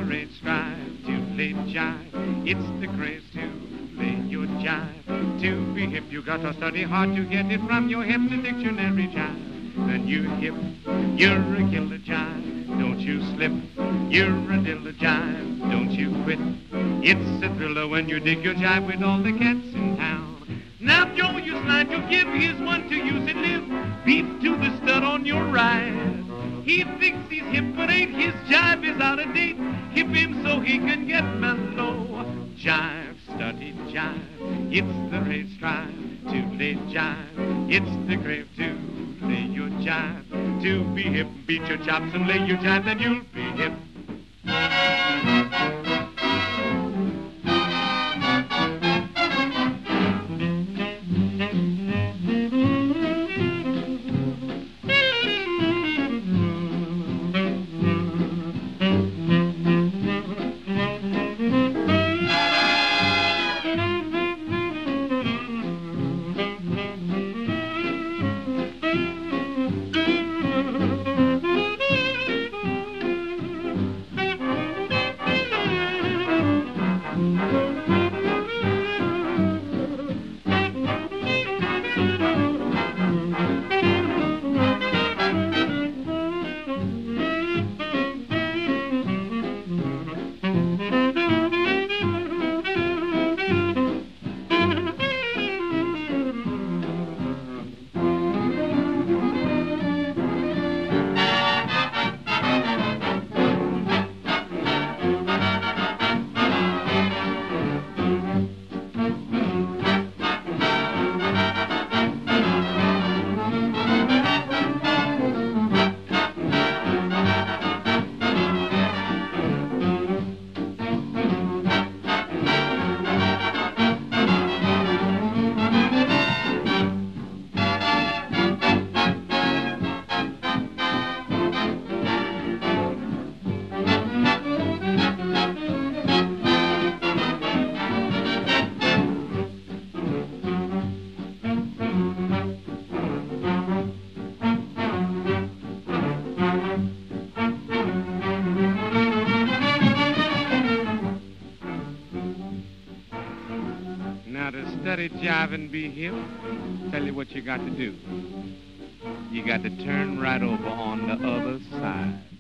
the red stripe to lay jive. It's the craze to lay your jive. To be hip, you gotta study hard to get it from your hip, the dictionary jive. And you hip, you're a killer jive. Don't you slip, you're a dilla jive. Don't you quit, it's a thriller when you dig your jive with all the cats in town. Now Joe, you slide, you give, here's one to use and live. Beef to the stud on your ride. He thinks he's hip, but ain't his jive is out of date. Hip him so he can get mellow. Jive, study jive, it's the red stripe to lay jive. It's the crave to lay your jive. To be hip, beat your chops and lay your jive, then you'll be hip. Now to study jive and be hip, tell you what you got to do. You got to turn right over on the other side.